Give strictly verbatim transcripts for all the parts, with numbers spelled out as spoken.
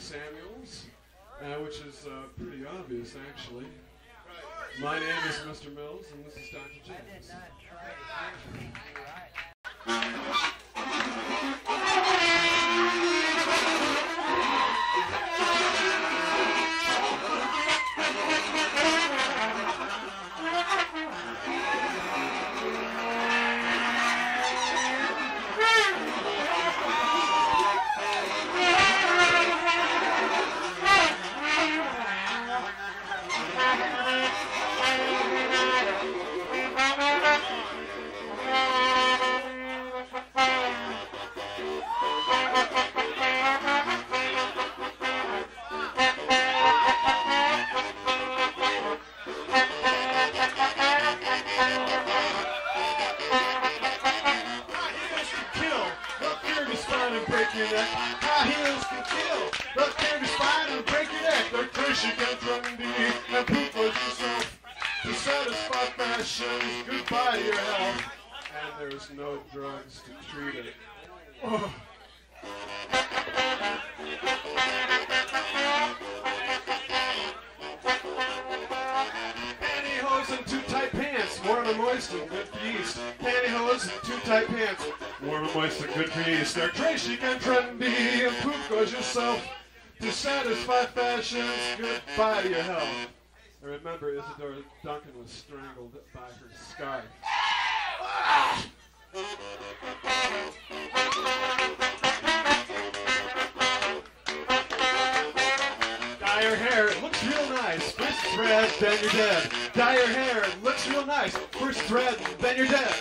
Samuels, uh, which is uh, pretty obvious, actually. My name is Mister Mills, and this is Doctor James. High heels can kill, but candy spine and break your neck. They're crazy, can't run deep and poop for yourself. To satisfy passions, goodbye to your health. And there's no drugs to treat it. Oh. Pantyhose and too tight pants, warm and moist and good for yeast. Pantyhose and too tight pants, warm and moist and good for yeast. They're trashy and trendy, and poop goes yourself. To satisfy fashions, goodbye to your health. And remember, Isadora Duncan was strangled by her scarf. Ah! Dye your hair, it looks real nice. First thread, then you're dead. Dye your hair, it looks real nice. First thread, then you're dead.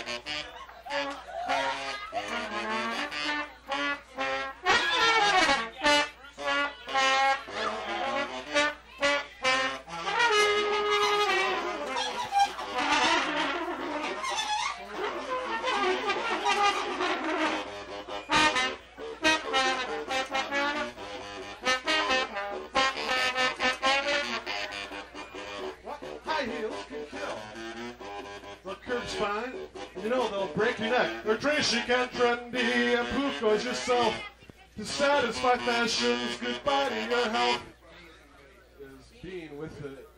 Fine. You know, they'll break your neck. They're trashy and trendy, and poof goes yourself. To satisfy fashions, goodbye to your health. Is being with the